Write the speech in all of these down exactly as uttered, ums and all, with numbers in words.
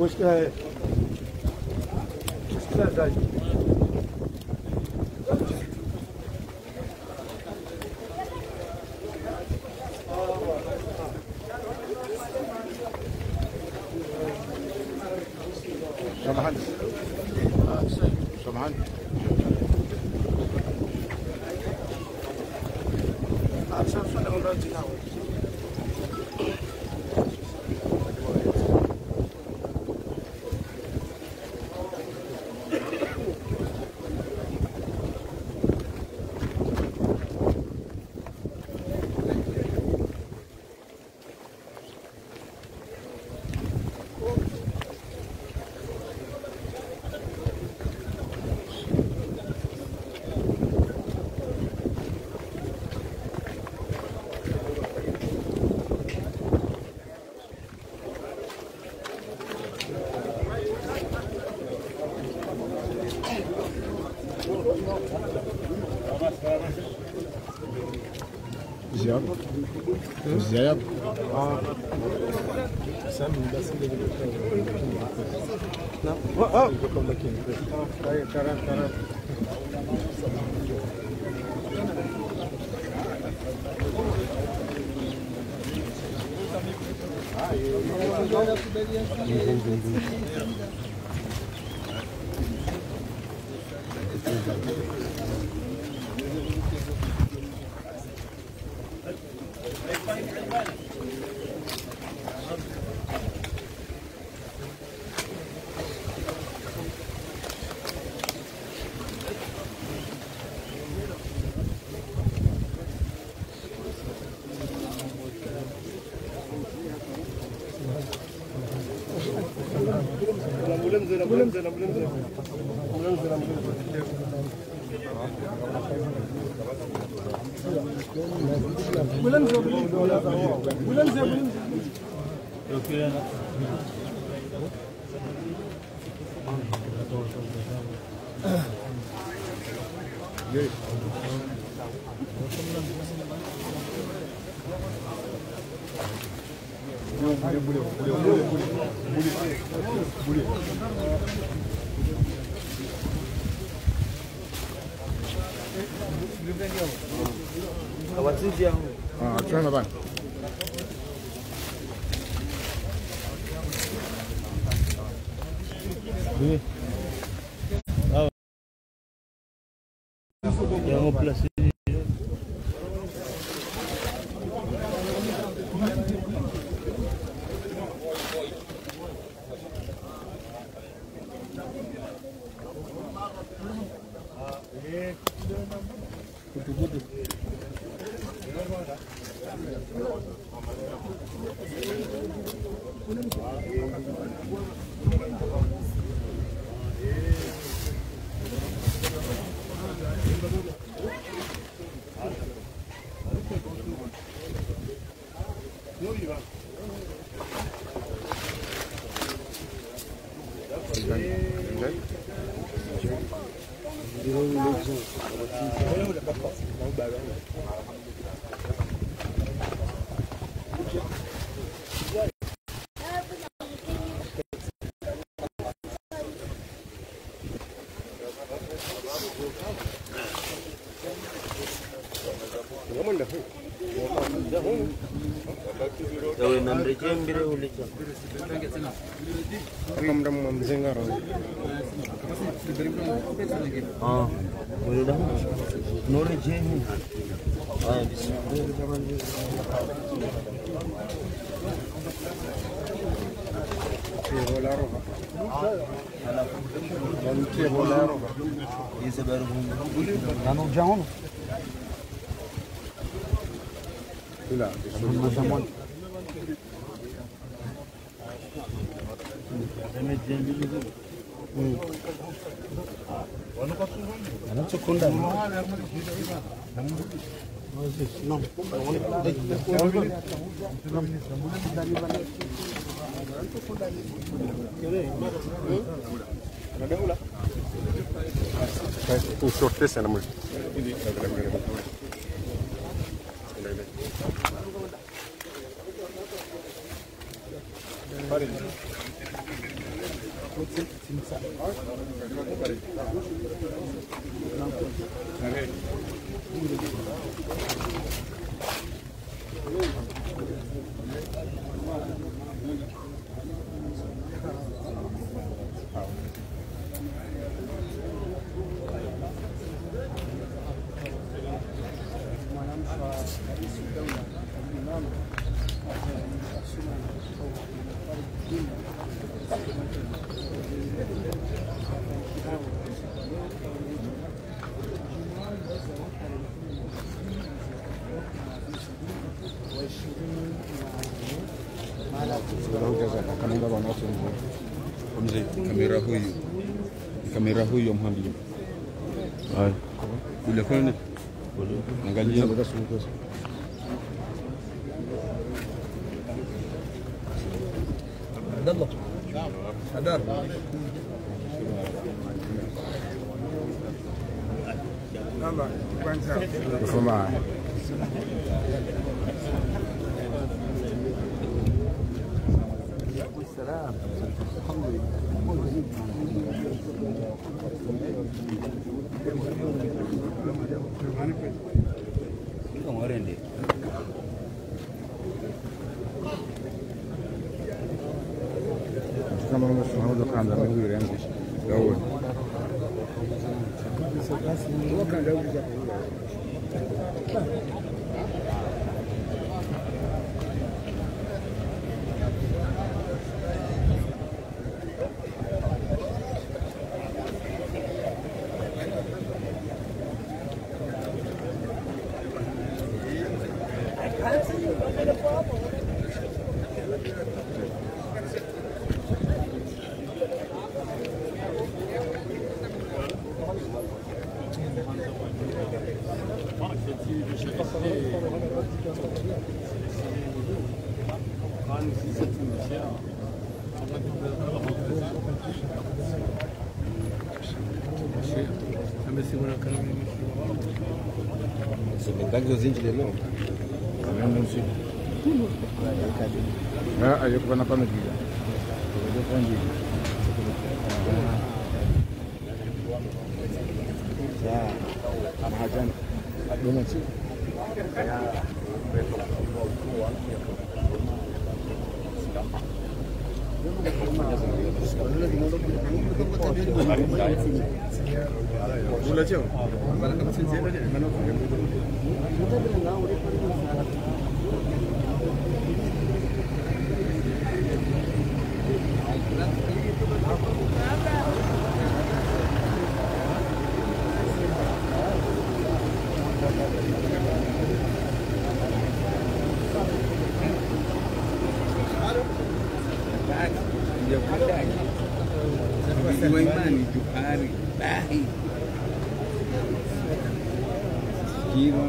مشكلة هي مشكلة داي شبحان شبحان زياد زياد اه سامي بس اللي نعم اه بكم لكن طيب ترى ترى بلنزل بلنزل بلنزل بلنزل بلنزل بلنزل boleh boleh boleh boleh boleh boleh kawan sini yang ah cuman apa ini oh yang plus ini Tahu enam rejim bila boleh cak. Enam enam zengar. Ah, boleh dah. No rejim. Ah, bismillah. Bola roh. Nanti bola roh. Ini sebaru. Nanu jauh. Ila, sama-sama. Hmm. Ano cukunda? Un sortese na mul. Pare. Kamera huyu kamera huyu mhambi hai bila kwenda angalia Abdallah Hadar Namba kwanza kufuma السلام الحمد لله kama unashuhudia kanda mimi yangu dawa Sebentar zinji lelo. Não sei. Ah, aí eu vou na panadilha. Eu vou onde? Já, a Mahajan, a dona sim. Gula jauh, mana kamu sendiri aja, mana kamu? Imani Juhari Bahi Kiro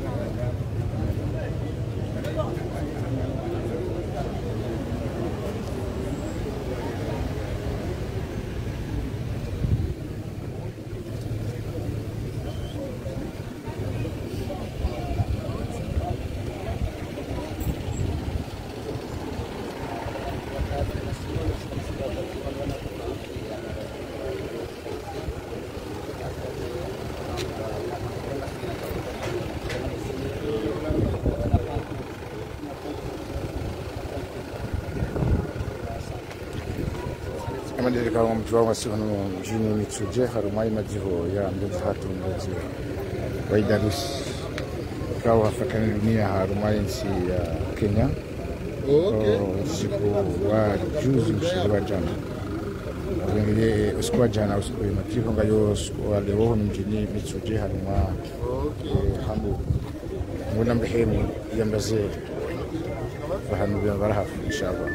Amalirika wa mji wa Sihano mjini Mitsuje harumai majiho ya mbezi hatu mbezi wa Idarus kawa Afrikani dunia harumai nchi ya Kenya. Siku wa juzi usiku wa jana wengine usiku wa jana usiku wa majiho ngayo usiku wa leo mjini Mitsuje haruma hambu muna mrehemu ya mbezi fahanu biya baraha inshallah.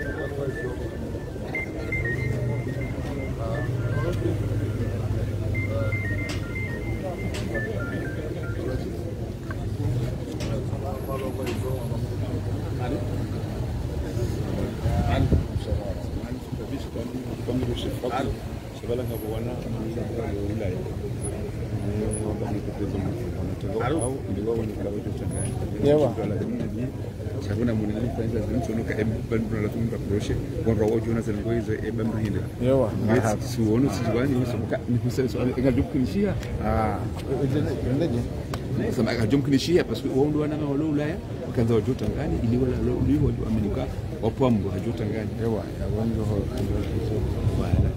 Sabuna mun ne fa inda zan sono ka em ban dun la tun ka proche won rawo jona zan goyi zai e ban hinde yawa marhaba su wono su wani su ka ni kusa su ga dukkan shi ah ndaje sama ga jumkin shi parce que won do wana ma wala ulaya kan zawo jota ngani ili wala lo li ho amerika o pombo ha jota ngani yawa ya wonjo ho wala